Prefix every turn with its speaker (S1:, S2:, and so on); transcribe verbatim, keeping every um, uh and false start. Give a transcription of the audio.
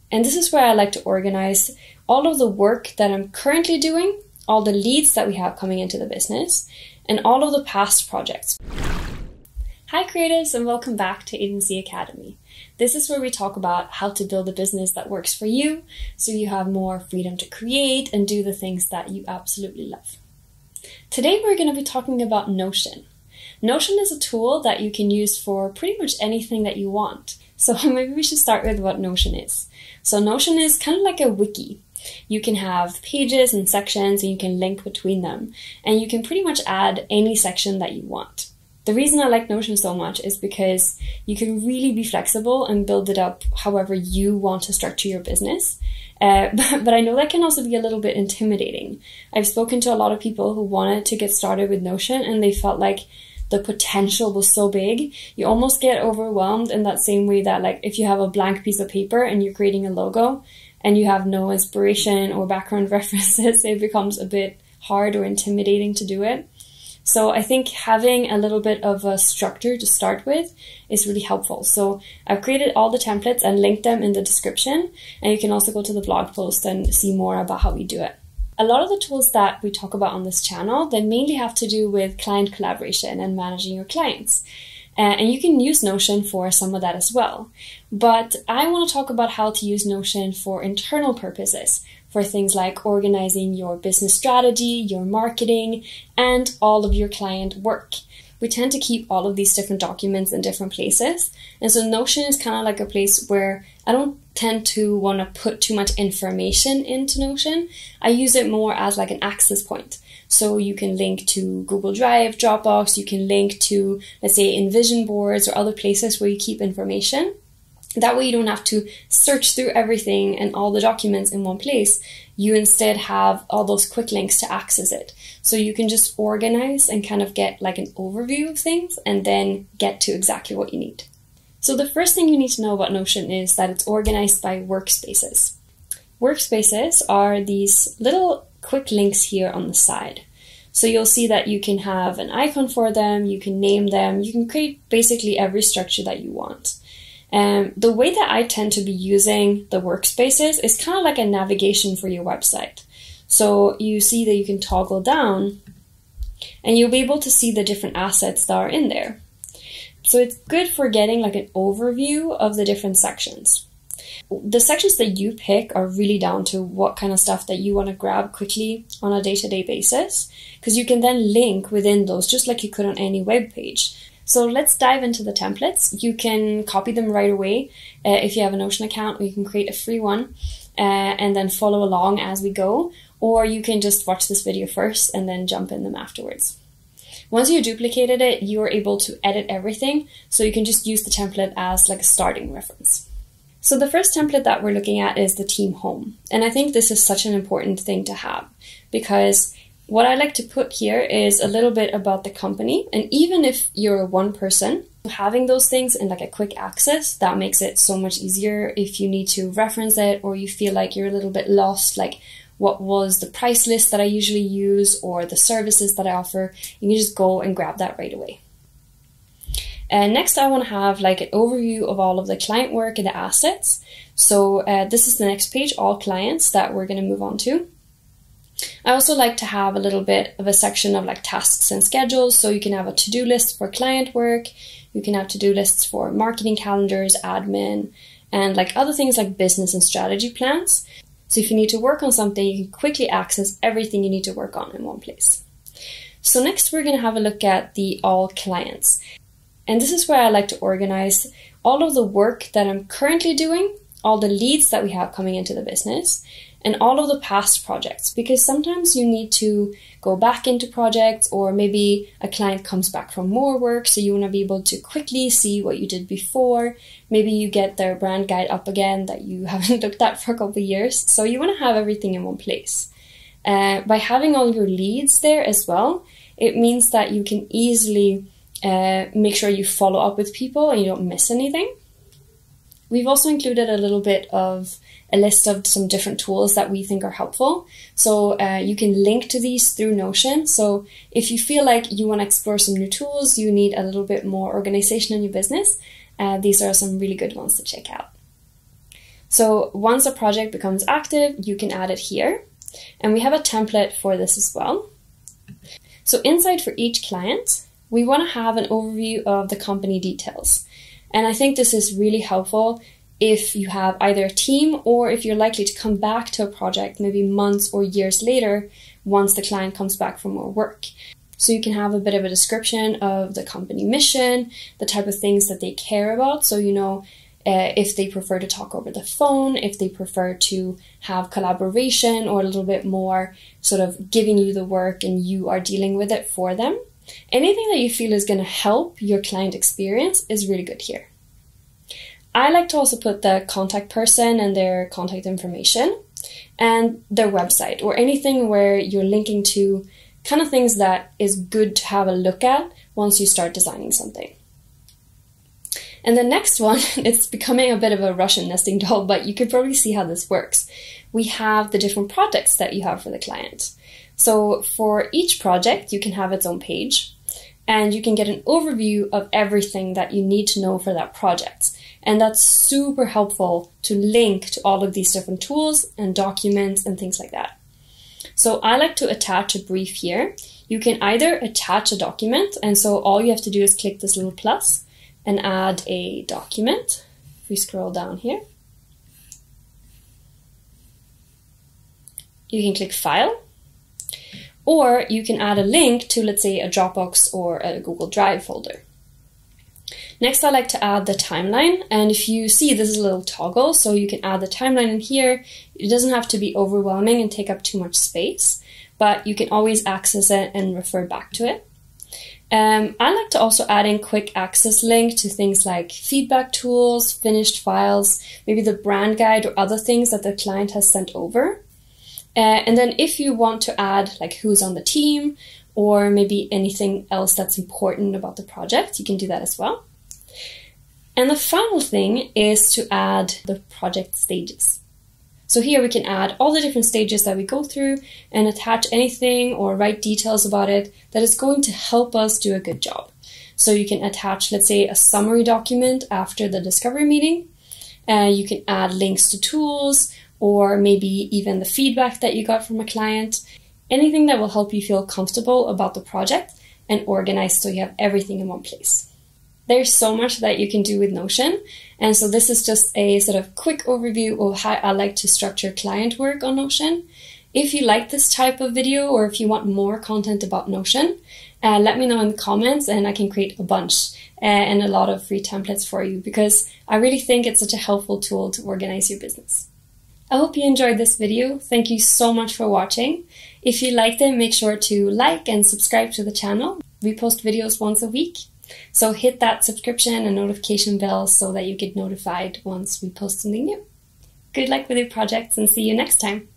S1: And this is where I like to organize all of the work that I'm currently doing, all the leads that we have coming into the business, and all of the past projects. Hi creatives, and welcome back to Agency Academy. This is where we talk about how to build a business that works for you, so you have more freedom to create and do the things that you absolutely love. Today we're going to be talking about Notion. Notion is a tool that you can use for pretty much anything that you want. So maybe we should start with what Notion is. So Notion is kind of like a wiki. You can have pages and sections and you can link between them. And you can pretty much add any section that you want. The reason I like Notion so much is because you can really be flexible and build it up however you want to structure your business. Uh, but, but I know that can also be a little bit intimidating. I've spoken to a lot of people who wanted to get started with Notion and they felt like the potential was so big. You almost get overwhelmed in that same way that, like, if you have a blank piece of paper and you're creating a logo and you have no inspiration or background references, it becomes a bit hard or intimidating to do it. So I think having a little bit of a structure to start with is really helpful. So I've created all the templates and linked them in the description, and you can also go to the blog post and see more about how we do it. A lot of the tools that we talk about on this channel, they mainly have to do with client collaboration and managing your clients. Uh, and you can use Notion for some of that as well. But I want to talk about how to use Notion for internal purposes, for things like organizing your business strategy, your marketing, and all of your client work. We tend to keep all of these different documents in different places. And so Notion is kind of like a place where I don't tend to want to put too much information into Notion. I use it more as like an access point. So you can link to Google Drive, Dropbox, you can link to, let's say, InVision boards or other places where you keep information. That way you don't have to search through everything and all the documents in one place. You instead have all those quick links to access it. So you can just organize and kind of get like an overview of things and then get to exactly what you need. So the first thing you need to know about Notion is that it's organized by Workspaces. Workspaces are these little quick links here on the side. So you'll see that you can have an icon for them, you can name them, you can create basically every structure that you want. Um, the way that I tend to be using the Workspaces is kind of like a navigation for your website. So you see that you can toggle down and you'll be able to see the different assets that are in there. So it's good for getting like an overview of the different sections. The sections that you pick are really down to what kind of stuff that you want to grab quickly on a day-to-day basis, because you can then link within those just like you could on any web page. So let's dive into the templates. You can copy them right away uh, if you have a Notion account, or you can create a free one uh, and then follow along as we go, or you can just watch this video first and then jump in them afterwards. Once you duplicated it, you're able to edit everything, so you can just use the template as like a starting reference. So the first template that we're looking at is the team home. And I think this is such an important thing to have, because what I like to put here is a little bit about the company. And even if you're one person, having those things in like a quick access, that makes it so much easier if you need to reference it or you feel like you're a little bit lost, like what was the price list that I usually use or the services that I offer. You can just go and grab that right away. And next I want to have like an overview of all of the client work and the assets. So uh, this is the next page, all clients, that we're going to move on to. I also like to have a little bit of a section of like tasks and schedules. So you can have a to-do list for client work. You can have to-do lists for marketing calendars, admin, and like other things like business and strategy plans. So if you need to work on something, you can quickly access everything you need to work on in one place. So next we're going to have a look at the all clients. And this is where I like to organize all of the work that I'm currently doing, all the leads that we have coming into the business, and all of the past projects, because sometimes you need to go back into projects, or maybe a client comes back from more work, so you want to be able to quickly see what you did before. Maybe you get their brand guide up again that you haven't looked at for a couple of years, so you want to have everything in one place. Uh, by having all your leads there as well, it means that you can easily uh, make sure you follow up with people and you don't miss anything. We've also included a little bit of a list of some different tools that we think are helpful. So uh, you can link to these through Notion. So if you feel like you want to explore some new tools, you need a little bit more organization in your business, uh, these are some really good ones to check out. So once a project becomes active, you can add it here. And we have a template for this as well. So inside for each client, we want to have an overview of the company details. And I think this is really helpful if you have either a team or if you're likely to come back to a project maybe months or years later once the client comes back for more work. So you can have a bit of a description of the company mission, the type of things that they care about. So you know uh, if they prefer to talk over the phone, if they prefer to have collaboration or a little bit more sort of giving you the work and you are dealing with it for them. Anything that you feel is going to help your client experience is really good here. I like to also put the contact person and their contact information and their website or anything where you're linking to kind of things that is good to have a look at once you start designing something. And the next one, it's becoming a bit of a Russian nesting doll, but you could probably see how this works. We have the different projects that you have for the client. So for each project, you can have its own page and you can get an overview of everything that you need to know for that project. And that's super helpful to link to all of these different tools and documents and things like that. So I like to attach a brief here. You can either attach a document, and so all you have to do is click this little plus and add a document. If we scroll down here, you can click File, or you can add a link to, let's say, a Dropbox or a Google Drive folder. Next, I like to add the timeline, and if you see, this is a little toggle, so you can add the timeline in here. It doesn't have to be overwhelming and take up too much space, but you can always access it and refer back to it. Um, I like to also add in quick access link to things like feedback tools, finished files, maybe the brand guide or other things that the client has sent over. Uh, and then if you want to add like who's on the team or maybe anything else that's important about the project, you can do that as well. And the final thing is to add the project stages. So here we can add all the different stages that we go through and attach anything or write details about it that is going to help us do a good job. So you can attach, let's say, a summary document after the discovery meeting. Uh, you can add links to tools or maybe even the feedback that you got from a client. Anything that will help you feel comfortable about the project and organized so you have everything in one place. There's so much that you can do with Notion. And so this is just a sort of quick overview of how I like to structure client work on Notion. If you like this type of video or if you want more content about Notion, uh, let me know in the comments and I can create a bunch uh, and a lot of free templates for you because I really think it's such a helpful tool to organize your business. I hope you enjoyed this video. Thank you so much for watching. If you liked it, make sure to like and subscribe to the channel. We post videos once a week. So hit that subscription and notification bell so that you get notified once we post something new. Good luck with your projects and see you next time.